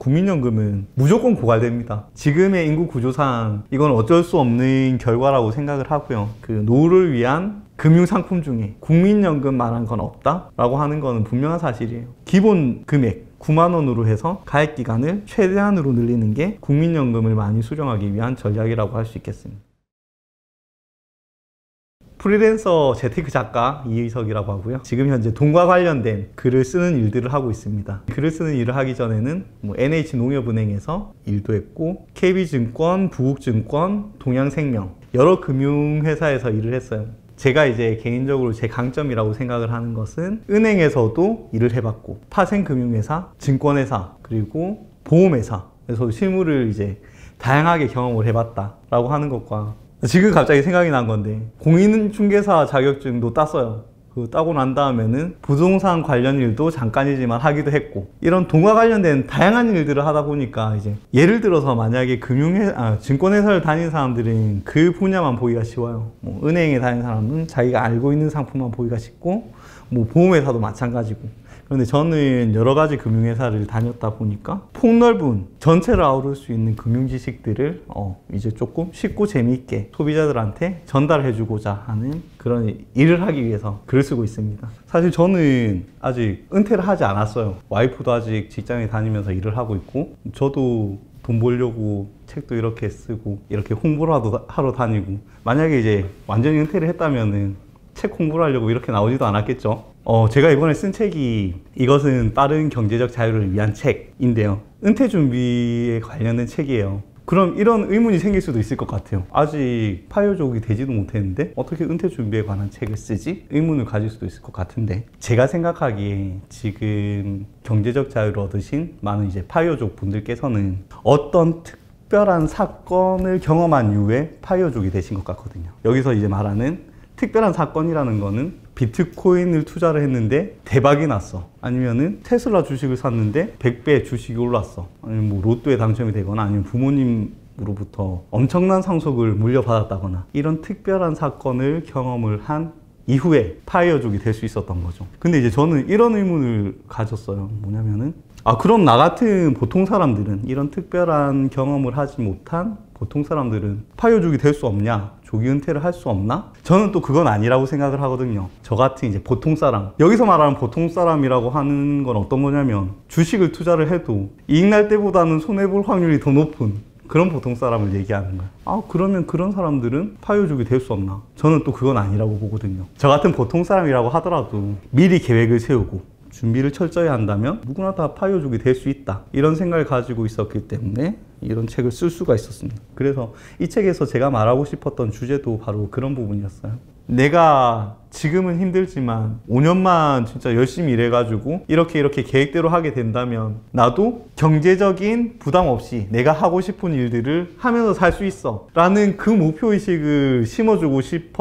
국민연금은 무조건 고갈됩니다. 지금의 인구 구조상 이건 어쩔 수 없는 결과라고 생각을 하고요. 그 노후를 위한 금융상품 중에 국민연금만한 건 없다라고 하는 거는 분명한 사실이에요. 기본 금액 9만 원으로 해서 가입 기간을 최대한으로 늘리는 게 국민연금을 많이 수령하기 위한 전략이라고 할 수 있겠습니다. 프리랜서 재테크 작가 이의석이라고 하고요. 지금 현재 돈과 관련된 글을 쓰는 일들을 하고 있습니다. 글을 쓰는 일을 하기 전에는 NH농협은행에서 일도 했고 KB증권, 부국증권, 동양생명 여러 금융회사에서 일을 했어요. 제가 이제 개인적으로 제 강점이라고 생각을 하는 것은 은행에서도 일을 해봤고 파생금융회사, 증권회사, 그리고 보험회사에서 실무를 이제 다양하게 경험을 해봤다라고 하는 것과 지금 갑자기 생각이 난 건데 공인중개사 자격증도 땄어요. 그 따고 난 다음에는 부동산 관련 일도 잠깐이지만 하기도 했고 이런 돈과 관련된 다양한 일들을 하다 보니까 이제 예를 들어서 만약에 증권회사를 다니는 사람들은 그 분야만 보기가 쉬워요. 은행에 다니는 사람은 자기가 알고 있는 상품만 보기가 쉽고 보험회사도 마찬가지고. 그런데 저는 여러 가지 금융회사를 다녔다 보니까 폭넓은 전체를 아우를 수 있는 금융 지식들을 이제 조금 쉽고 재미있게 소비자들한테 전달해 주고자 하는 그런 일을 하기 위해서 글을 쓰고 있습니다. 사실 저는 아직 은퇴를 하지 않았어요. 와이프도 아직 직장에 다니면서 일을 하고 있고 저도 돈 벌려고 책도 이렇게 쓰고 이렇게 홍보를 하러 다니고 만약에 이제 완전히 은퇴를 했다면은 책 홍보를 하려고 이렇게 나오지도 않았겠죠. 제가 이번에 쓴 책이 이것은 빠른 경제적 자유를 위한 책인데요. 은퇴 준비에 관련된 책이에요. 그럼 이런 의문이 생길 수도 있을 것 같아요. 아직 파이어족이 되지도 못했는데 어떻게 은퇴 준비에 관한 책을 쓰지? 의문을 가질 수도 있을 것 같은데 제가 생각하기에 지금 경제적 자유를 얻으신 많은 이제 파이어족 분들께서는 어떤 특별한 사건을 경험한 이후에 파이어족이 되신 것 같거든요. 여기서 이제 말하는 특별한 사건이라는 거는 비트코인을 투자를 했는데 대박이 났어. 아니면은 테슬라 주식을 샀는데 100배 주식이 올랐어. 아니면 로또에 당첨이 되거나 아니면 부모님으로부터 엄청난 상속을 물려받았다거나 이런 특별한 사건을 경험을 한 이후에 파이어족이 될 수 있었던 거죠. 근데 이제 저는 이런 의문을 가졌어요. 뭐냐면은 그럼 나 같은 보통 사람들은 이런 특별한 경험을 하지 못한 보통 사람들은 파이어족이 될 수 없냐? 조기 은퇴를 할 수 없나? 저는 또 그건 아니라고 생각을 하거든요. 저 같은 이제 보통 사람. 여기서 말하는 보통 사람이라고 하는 건 어떤 거냐면 주식을 투자를 해도 이익 날 때보다는 손해볼 확률이 더 높은 그런 보통 사람을 얘기하는 거예요. 그러면 그런 사람들은 파이어족이 될 수 없나? 저는 또 그건 아니라고 보거든요. 저 같은 보통 사람이라고 하더라도 미리 계획을 세우고 준비를 철저히 한다면 누구나 다 파이어족이 될 수 있다. 이런 생각을 가지고 있었기 때문에 이런 책을 쓸 수가 있었습니다. 그래서 이 책에서 제가 말하고 싶었던 주제도 바로 그런 부분이었어요. 내가 지금은 힘들지만 5년만 진짜 열심히 일해가지고 이렇게 계획대로 하게 된다면 나도 경제적인 부담 없이 내가 하고 싶은 일들을 하면서 살 수 있어 라는 그 목표의식을 심어주고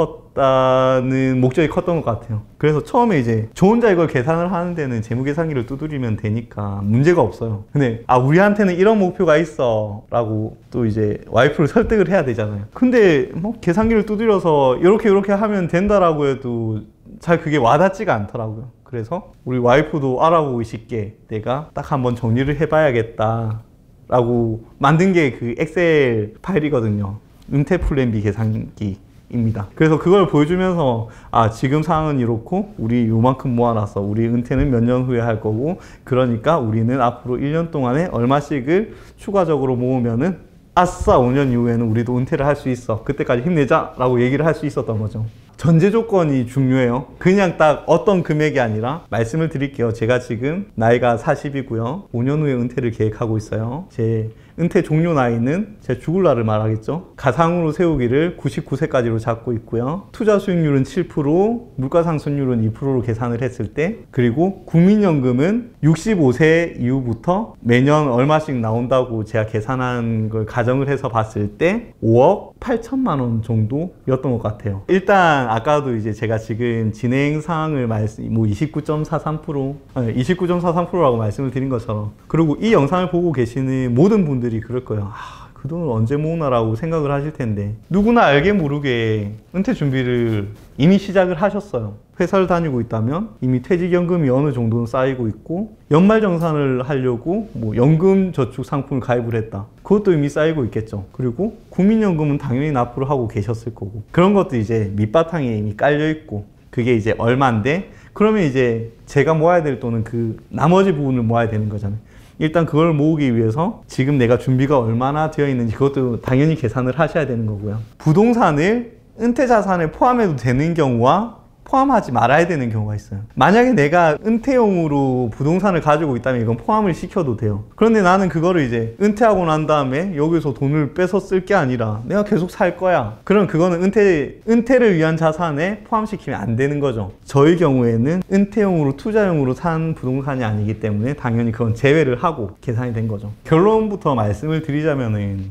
싶었다는 목적이 컸던 것 같아요. 그래서 처음에 이제 저 혼자 이걸 계산을 하는 데는 재무계산기를 두드리면 되니까 문제가 없어요. 근데 우리한테는 이런 목표가 있어 라고 또 이제 와이프를 설득을 해야 되잖아요. 근데 계산기를 두드려서 이렇게 하면 된다라고 해도 잘 그게 와닿지가 않더라고요. 그래서 우리 와이프도 알아보기 쉽게 내가 딱 한번 정리를 해봐야겠다 라고 만든 게 그 엑셀 파일이거든요. 은퇴 플랜 B 계산기입니다. 그래서 그걸 보여주면서 지금 상황은 이렇고 우리 요만큼 모아놨어. 우리 은퇴는 몇 년 후에 할 거고 그러니까 우리는 앞으로 1년 동안에 얼마씩을 추가적으로 모으면은 아싸 5년 이후에는 우리도 은퇴를 할 수 있어. 그때까지 힘내자 라고 얘기를 할 수 있었던 거죠. 전제 조건이 중요해요. 그냥 딱 어떤 금액이 아니라 말씀을 드릴게요. 제가 지금 나이가 40이고요. 5년 후에 은퇴를 계획하고 있어요. 제 은퇴 종료 나이는 제 죽을 날을 말하겠죠. 가상으로 세우기를 99세까지로 잡고 있고요. 투자 수익률은 7%, 물가상승률은 2%로 계산을 했을 때 그리고 국민연금은 65세 이후부터 매년 얼마씩 나온다고 제가 계산한 걸 가정을 해서 봤을 때 5억 8천만 원 정도였던 것 같아요. 일단 아까도 이제 제가 지금 진행 사항을 29.43%라고 말씀을 드린 것처럼 그리고 이 영상을 보고 계시는 모든 분들이 그럴 거예요. 그 돈을 언제 모으나라고 생각을 하실 텐데, 누구나 알게 모르게 은퇴 준비를 이미 시작을 하셨어요. 회사를 다니고 있다면 이미 퇴직연금이 어느 정도는 쌓이고 있고, 연말정산을 하려고 뭐 연금저축 상품을 가입을 했다, 그것도 이미 쌓이고 있겠죠. 그리고 국민연금은 당연히 납부를 하고 계셨을 거고, 그런 것도 이제 밑바탕에 이미 깔려 있고, 그게 이제 얼마인데, 그러면 이제 제가 모아야 될 돈은 그 나머지 부분을 모아야 되는 거잖아요. 일단 그걸 모으기 위해서 지금 내가 준비가 얼마나 되어 있는지 그것도 당연히 계산을 하셔야 되는 거고요. 부동산을 은퇴 자산에 포함해도 되는 경우와 포함하지 말아야 되는 경우가 있어요. 만약에 내가 은퇴용으로 부동산을 가지고 있다면 이건 포함을 시켜도 돼요. 그런데 나는 그거를 이제 은퇴하고 난 다음에 여기서 돈을 빼서 쓸 게 아니라 내가 계속 살 거야. 그럼 그거는 은퇴를 위한 자산에 포함시키면 안 되는 거죠. 저희 경우에는 은퇴용으로 투자용으로 산 부동산이 아니기 때문에 당연히 그건 제외를 하고 계산이 된 거죠. 결론부터 말씀을 드리자면은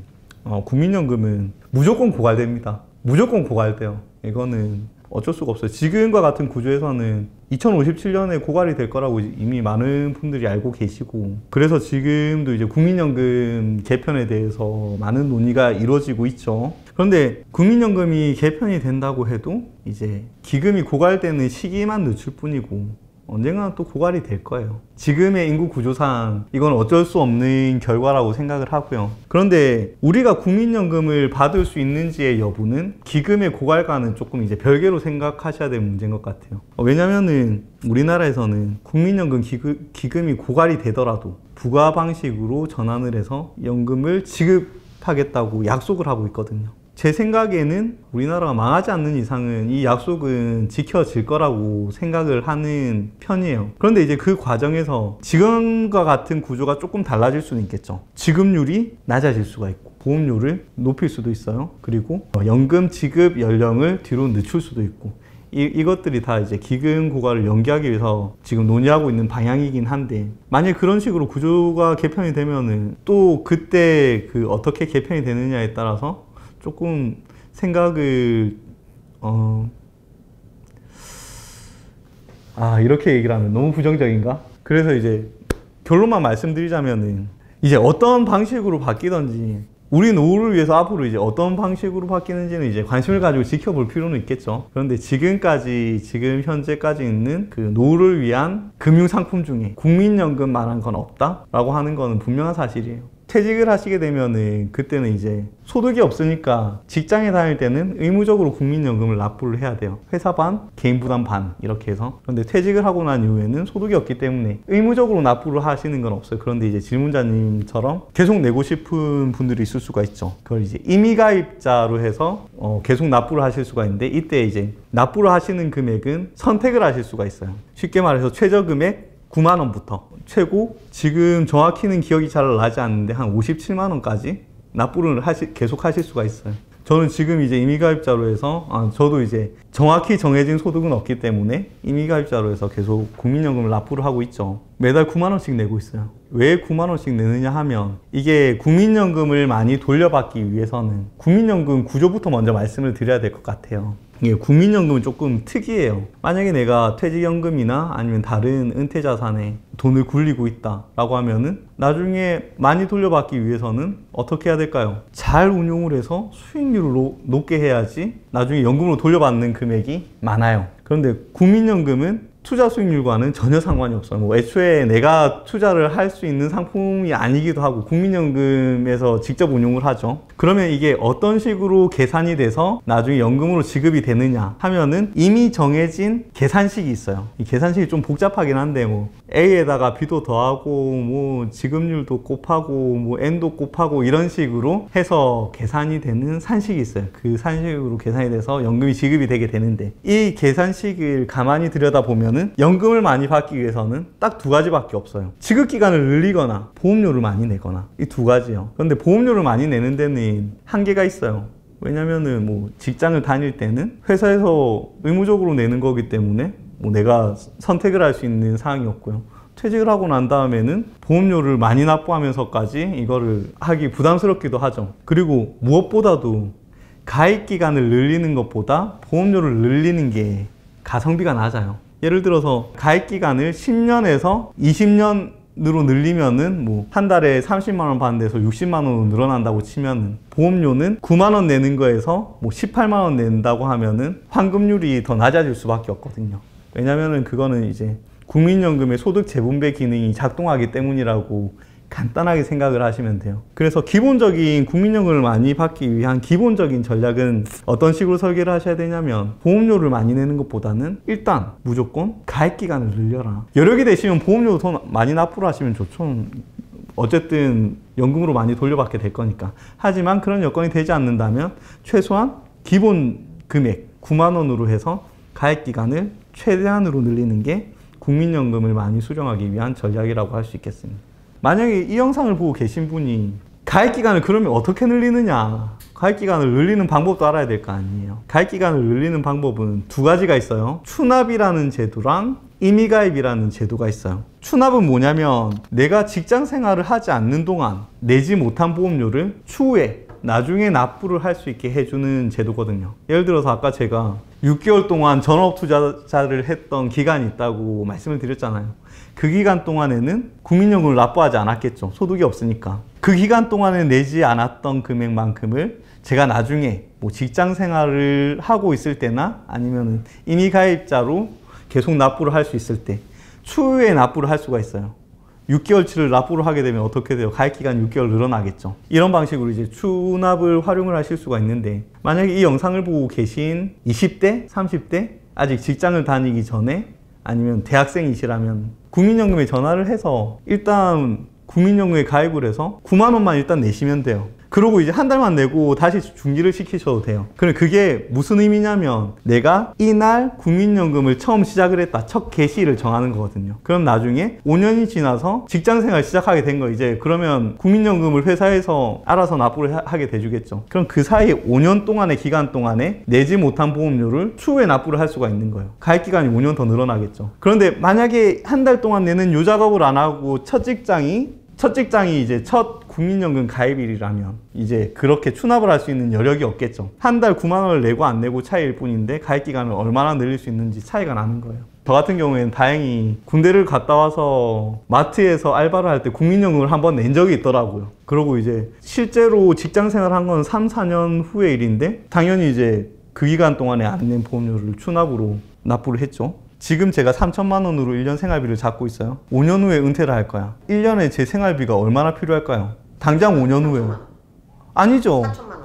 국민연금은 무조건 고갈됩니다. 무조건 고갈돼요. 이거는 어쩔 수가 없어요. 지금과 같은 구조에서는 2057년에 고갈이 될 거라고 이미 많은 분들이 알고 계시고, 그래서 지금도 이제 국민연금 개편에 대해서 많은 논의가 이루어지고 있죠. 그런데 국민연금이 개편이 된다고 해도 이제 기금이 고갈되는 시기만 늦출 뿐이고, 언젠가는 또 고갈이 될 거예요. 지금의 인구 구조상 이건 어쩔 수 없는 결과라고 생각을 하고요. 그런데 우리가 국민연금을 받을 수 있는지의 여부는 기금의 고갈과는 조금 이제 별개로 생각하셔야 될 문제인 것 같아요. 왜냐면은 우리나라에서는 국민연금 기금이 고갈이 되더라도 부가 방식으로 전환을 해서 연금을 지급하겠다고 약속을 하고 있거든요. 제 생각에는 우리나라가 망하지 않는 이상은 이 약속은 지켜질 거라고 생각을 하는 편이에요. 그런데 이제 그 과정에서 지금과 같은 구조가 조금 달라질 수는 있겠죠. 지급률이 낮아질 수가 있고, 보험료를 높일 수도 있어요. 그리고 연금 지급 연령을 뒤로 늦출 수도 있고, 이것들이 다 이제 기금 고갈을 연기하기 위해서 지금 논의하고 있는 방향이긴 한데, 만약 그런 식으로 구조가 개편이 되면은 또 그때 어떻게 개편이 되느냐에 따라서 조금 생각을 이렇게 얘기를 하면 너무 부정적인가? 그래서 이제 결론만 말씀드리자면은, 이제 어떤 방식으로 바뀌던지 우리 노후를 위해서 앞으로 이제 어떤 방식으로 바뀌는지는 이제 관심을 가지고 지켜볼 필요는 있겠죠. 그런데 지금 현재까지 있는 그 노후를 위한 금융상품 중에 국민연금만한 건 없다라고 하는 거는 분명한 사실이에요. 퇴직을 하시게 되면은 그때는 이제 소득이 없으니까 직장에 다닐 때는 의무적으로 국민연금을 납부를 해야 돼요. 회사 반, 개인 부담 반 이렇게 해서. 그런데 퇴직을 하고 난 이후에는 소득이 없기 때문에 의무적으로 납부를 하시는 건 없어요. 그런데 이제 질문자님처럼 계속 내고 싶은 분들이 있을 수가 있죠. 그걸 이제 임의가입자로 해서 계속 납부를 하실 수가 있는데, 이때 이제 납부를 하시는 금액은 선택을 하실 수가 있어요. 쉽게 말해서 최저금액 9만 원부터 최고, 지금 정확히는 기억이 잘 나지 않는데 한 57만 원까지 납부를 계속 하실 수가 있어요. 저는 지금 이제 임의가입자로 해서 저도 이제 정확히 정해진 소득은 없기 때문에 임의가입자로 해서 계속 국민연금을 납부를 하고 있죠. 매달 9만 원씩 내고 있어요. 왜 9만 원씩 내느냐 하면, 이게 국민연금을 많이 돌려받기 위해서는 국민연금 구조부터 먼저 말씀을 드려야 될 것 같아요. 이게 국민연금은 조금 특이해요. 만약에 내가 퇴직연금이나 아니면 다른 은퇴자산에 돈을 굴리고 있다라고 하면은 나중에 많이 돌려받기 위해서는 어떻게 해야 될까요? 잘 운용을 해서 수익률을 높게 해야지 나중에 연금으로 돌려받는 금액이 많아요. 그런데 국민연금은 투자 수익률과는 전혀 상관이 없어요. 뭐 애초에 내가 투자를 할 수 있는 상품이 아니기도 하고, 국민연금에서 직접 운용을 하죠. 그러면 이게 어떤 식으로 계산이 돼서 나중에 연금으로 지급이 되느냐 하면은 이미 정해진 계산식이 있어요. 이 계산식이 좀 복잡하긴 한데, 뭐 A에다가 B도 더하고 뭐 지급률도 곱하고 뭐 N도 곱하고 이런 식으로 해서 계산이 되는 산식이 있어요. 그 산식으로 계산이 돼서 연금이 지급이 되게 되는데, 이 계산식을 가만히 들여다보면은 연금을 많이 받기 위해서는 딱 두 가지밖에 없어요. 지급기간을 늘리거나 보험료를 많이 내거나, 이 두 가지요. 그런데 보험료를 많이 내는 데는 한계가 있어요. 왜냐면은 뭐 직장을 다닐 때는 회사에서 의무적으로 내는 거기 때문에 뭐 내가 선택을 할 수 있는 사항이 없고요. 퇴직을 하고 난 다음에는 보험료를 많이 납부하면서까지 이거를 하기 부담스럽기도 하죠. 그리고 무엇보다도 가입 기간을 늘리는 것보다 보험료를 늘리는 게 가성비가 낮아요. 예를 들어서 가입 기간을 10년에서 20년 늘리면은 뭐 한 달에 30만 원 받는 데서 60만 원으로 늘어난다고 치면은 보험료는 9만 원 내는 거에서 뭐 18만 원 낸다고 하면은 환급률이 더 낮아질 수밖에 없거든요. 왜냐면은 그거는 이제 국민연금의 소득 재분배 기능이 작동하기 때문이라고 간단하게 생각을 하시면 돼요. 그래서 기본적인 국민연금을 많이 받기 위한 기본적인 전략은 어떤 식으로 설계를 하셔야 되냐면, 보험료를 많이 내는 것보다는 일단 무조건 가입 기간을 늘려라. 여력이 되시면 보험료도 더 많이 납부를 하시면 좋죠. 어쨌든 연금으로 많이 돌려받게 될 거니까. 하지만 그런 여건이 되지 않는다면 최소한 기본 금액 9만 원으로 해서 가입 기간을 최대한으로 늘리는 게 국민연금을 많이 수령하기 위한 전략이라고 할 수 있겠습니다. 만약에 이 영상을 보고 계신 분이 가입기간을 그러면 어떻게 늘리느냐, 가입기간을 늘리는 방법도 알아야 될 거 아니에요. 가입기간을 늘리는 방법은 두 가지가 있어요. 추납이라는 제도랑 임의가입이라는 제도가 있어요. 추납은 뭐냐면 내가 직장 생활을 하지 않는 동안 내지 못한 보험료를 추후에 나중에 납부를 할 수 있게 해주는 제도거든요. 예를 들어서 아까 제가 6개월 동안 전업투자자를 했던 기간이 있다고 말씀을 드렸잖아요. 그 기간 동안에는 국민연금을 납부하지 않았겠죠. 소득이 없으니까. 그 기간 동안에 내지 않았던 금액만큼을 제가 나중에 뭐 직장 생활을 하고 있을 때나 아니면 임의가입자로 계속 납부를 할 수 있을 때 추후에 납부를 할 수가 있어요. 6개월치를 납부를 하게 되면 어떻게 돼요? 가입기간 6개월 늘어나겠죠. 이런 방식으로 이제 추납을 활용을 하실 수가 있는데, 만약에 이 영상을 보고 계신 20대, 30대, 아직 직장을 다니기 전에 아니면 대학생이시라면 국민연금에 전화를 해서 일단 국민연금에 가입을 해서 9만 원만 일단 내시면 돼요. 그러고 이제 한 달만 내고 다시 중지를 시키셔도 돼요. 그럼 그게 무슨 의미냐면 내가 이날 국민연금을 처음 시작을 했다, 첫 개시일을 정하는 거거든요. 그럼 나중에 5년이 지나서 직장생활 시작하게 된 거, 이제 그러면 국민연금을 회사에서 알아서 납부를 하게 돼주겠죠. 그럼 그 사이 5년 동안의 기간 동안에 내지 못한 보험료를 추후에 납부를 할 수가 있는 거예요. 가입기간이 5년 더 늘어나겠죠. 그런데 만약에 한 달 동안 내는 요 작업을 안 하고 첫 직장이 이제 첫 국민연금 가입일이라면 이제 그렇게 추납을 할 수 있는 여력이 없겠죠. 한 달 9만 원을 내고 안 내고 차이일 뿐인데 가입기간을 얼마나 늘릴 수 있는지 차이가 나는 거예요. 저 같은 경우에는 다행히 군대를 갔다 와서 마트에서 알바를 할 때 국민연금을 한번 낸 적이 있더라고요. 그러고 이제 실제로 직장 생활한 건 3, 4년 후의 일인데 당연히 이제 그 기간 동안에 안 낸 보험료를 추납으로 납부를 했죠. 지금 제가 3천만 원으로 1년 생활비를 잡고 있어요. 5년 후에 은퇴를 할 거야. 1년에 제 생활비가 얼마나 필요할까요? 당장 5년 후에. 아니죠. 4천만 원.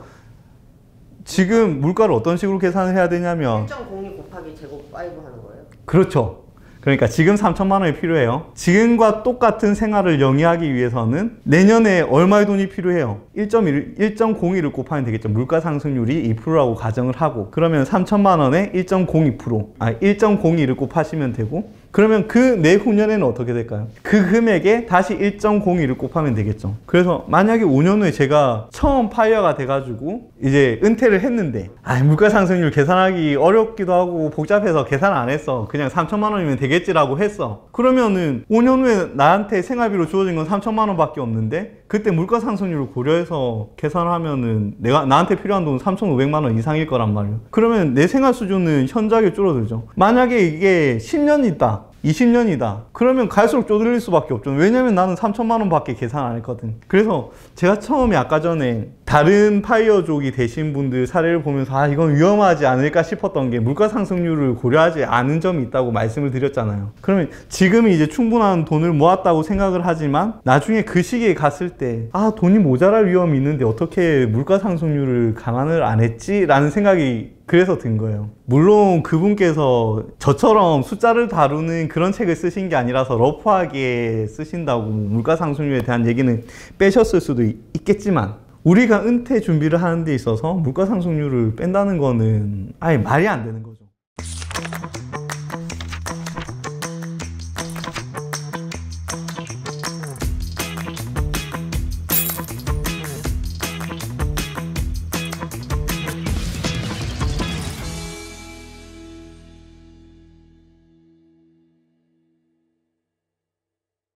지금 물가를 어떤 식으로 계산을 해야 되냐면 1.02 곱하기 제곱 5 하는 거예요? 그렇죠. 그러니까 지금 3천만 원이 필요해요. 지금과 똑같은 생활을 영위하기 위해서는 내년에 얼마의 돈이 필요해요? 1.01을 곱하면 되겠죠. 물가 상승률이 2%라고 가정을 하고, 그러면 3천만 원에 1.02%, 1.02를 곱하시면 되고, 그러면 그 내후년에는 어떻게 될까요? 그 금액에 다시 1.02를 곱하면 되겠죠. 그래서 만약에 5년 후에 제가 처음 파이어가 돼가지고 이제 은퇴를 했는데 물가 상승률 계산하기 어렵기도 하고 복잡해서 계산 안 했어. 그냥 3천만 원이면 되겠지라고 했어. 그러면은 5년 후에 나한테 생활비로 주어진 건 3천만 원밖에 없는데 그때 물가 상승률을 고려해서 계산을 하면은 나한테 필요한 돈은 3,500만 원 이상일 거란 말이에요. 그러면 내 생활 수준은 현저하게 줄어들죠. 만약에 이게 10년이 있다, 20년이다. 그러면 갈수록 쪼들릴 수밖에 없죠. 왜냐면 나는 3천만 원 밖에 계산 안 했거든. 그래서 제가 처음에 아까 전에 다른 파이어족이 되신 분들 사례를 보면서 이건 위험하지 않을까 싶었던 게 물가 상승률을 고려하지 않은 점이 있다고 말씀을 드렸잖아요. 그러면 지금은 이제 충분한 돈을 모았다고 생각을 하지만 나중에 그 시기에 갔을 때 돈이 모자랄 위험이 있는데 어떻게 물가 상승률을 감안을 안 했지? 라는 생각이 그래서 든 거예요. 물론 그분께서 저처럼 숫자를 다루는 그런 책을 쓰신 게 아니라서 러프하게 쓰신다고 물가 상승률에 대한 얘기는 빼셨을 수도 있겠지만 우리가 은퇴 준비를 하는 데 있어서 물가 상승률을 뺀다는 거는 말이 안 되는 거예요.